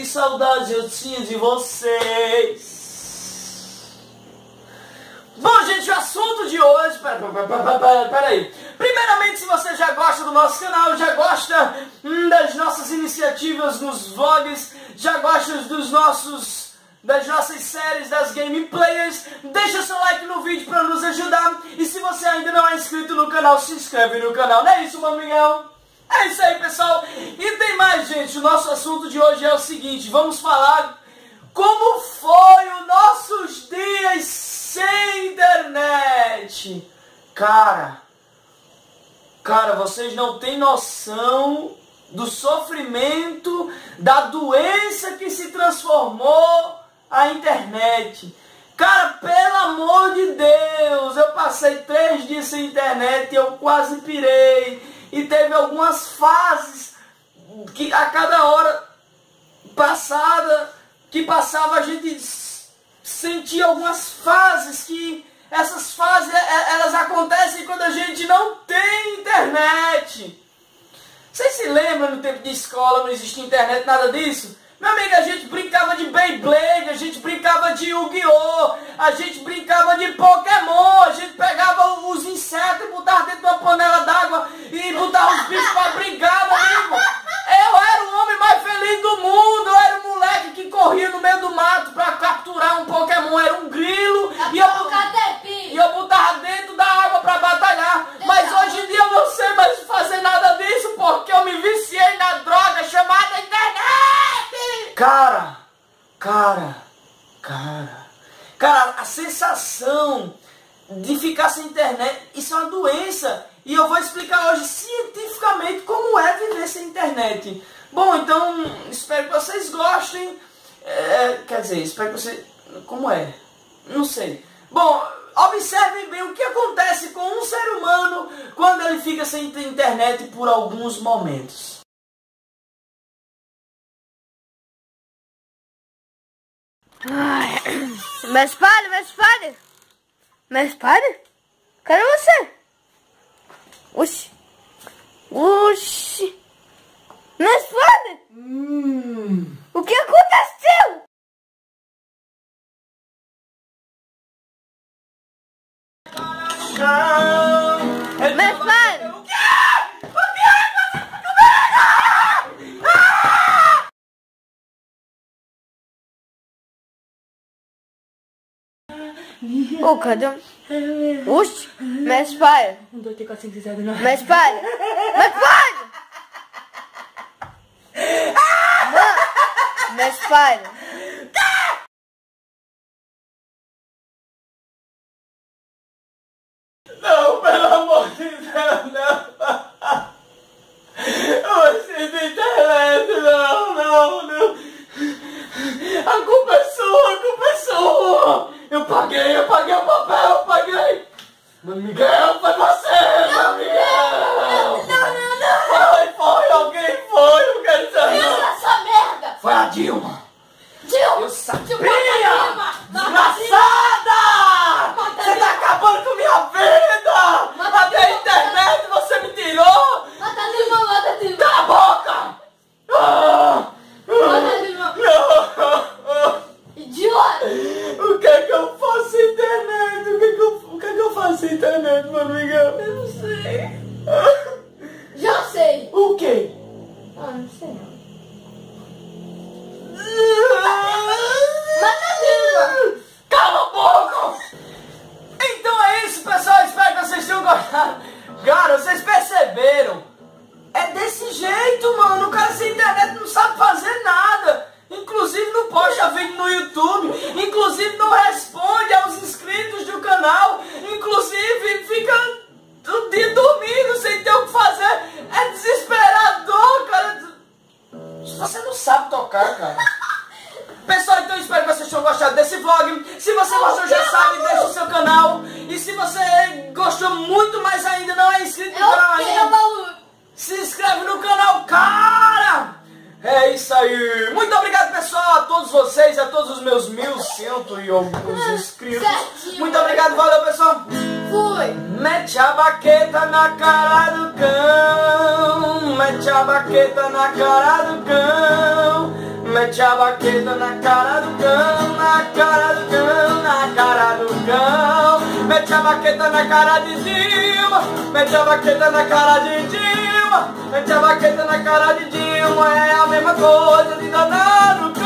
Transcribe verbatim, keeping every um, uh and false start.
que saudade eu tinha de vocês. Bom, gente, o assunto de hoje... Pera, pera, pera, pera, pera aí. Primeiramente, se você já gosta do nosso canal, já gosta hum, das nossas iniciativas nos vlogs, já gosta dos nossos... das nossas séries, das gameplayers, deixa seu like no vídeo para nos ajudar. E se você ainda não é inscrito no canal, se inscreve no canal. Não é isso, meu amigão? É isso aí, pessoal. E tem mais, gente. O nosso assunto de hoje é o seguinte. Vamos falar como foi os nossos dias sem internet. Cara, cara, vocês não têm noção do sofrimento, da doença que se transformou a internet. Cara, pelo amor de Deus, eu passei três dias sem internet e eu quase pirei. E teve algumas fases que a cada hora passada, que passava, a gente sentia algumas fases que essas fases, elas acontecem quando a gente não tem internet. Vocês se lembram no tempo de escola, não existia internet, nada disso? Meu amigo, a gente brincava de Beyblade, a gente brincava de Yu-Gi-Oh!, a gente brincava de Pokémon, a gente pegava os insetos e botava dentro de uma panela d'água e botava os bichos pra brigar, meu amigo. Eu era o homem mais feliz do mundo, eu era o moleque que corria no meio do mato pra capturar um Pokémon, era um grilo, e eu, e eu botava dentro da água pra batalhar. Mas hoje em dia eu não sei mais fazer nada disso, porque eu me viciei na droga chamada internet. Cara, cara, cara, cara, a sensação de ficar sem internet, isso é uma doença. E eu vou explicar hoje cientificamente como é viver sem internet. Bom, então, espero que vocês gostem. É, quer dizer, espero que vocês... Como é? Não sei. Bom, observem bem o que acontece com um ser humano quando ele fica sem internet por alguns momentos. Ai, mas pare, mas pare. Mas pare. Cadê você? Oxi. Oxi. Mas pare. Hum. O que aconteceu? Mas pare. O quê? O que aconteceu comigo? Ah! Ô, cadê? Oxi. Mas pare. Um, dois, três, quatro, cinco, seis, sete, nove. Mas pare. Mas pare. Mas pare. Não, pelo amor de Deus, não. Eu preciso de internet, não, não, não. A culpa é sua, a culpa é sua. Eu paguei, eu paguei o papel, eu paguei. Mas Miguel, foi você, meu Miguel. Não, não, não. Foi, foi, alguém foi, eu quero dizer Isso, não. essa merda. Foi a Dilma. Dilma. Eu sabia! Dilma. Desgraçada! Você tá acabando com minha vida! Até a internet você me tirou! Mata a Dilma, mata a Dilma. Cala a boca! Ah! Mata a Dilma. Não! Idiota. O que é que eu faço sem internet? O que é que eu, o que é que eu faço sem internet, meu amigão? Eu não sei. Já sei. O quê? Ah, não sei. Mata a Dilma. Cala a boca! Então é isso, pessoal. Espero que vocês tenham gostado. Cara, vocês perceberam? É desse jeito, mano. O cara sem internet não sabe fazer nada. Inclusive não posta vídeo no YouTube. Inclusive não responde aos inscritos do canal. Inclusive fica o dia dormindo sem ter o que fazer. É desesperador, cara. Você não sabe tocar, cara. Pessoal, então espero que vocês tenham gostado desse vlog. Se você gostou, já sabe, deixa o seu canal. E se você gostou muito mais ainda, não é inscrito no canal ainda, se inscreve no canal, cara! É isso aí. Muito obrigado, pessoal, a todos vocês, a todos os meus mil cento e alguns inscritos. Muito obrigado, valeu, pessoal. Fui. Mete a baqueta na cara do cão. Mete a baqueta na cara do cão. Mete Mete a baqueta na cara do cão, na cara do cão, na cara do cão. Mete a baqueta na cara de Dilma, mete a baqueta na cara de Dilma, mete a baqueta na cara de Dilma. É a mesma coisa de danar no cão.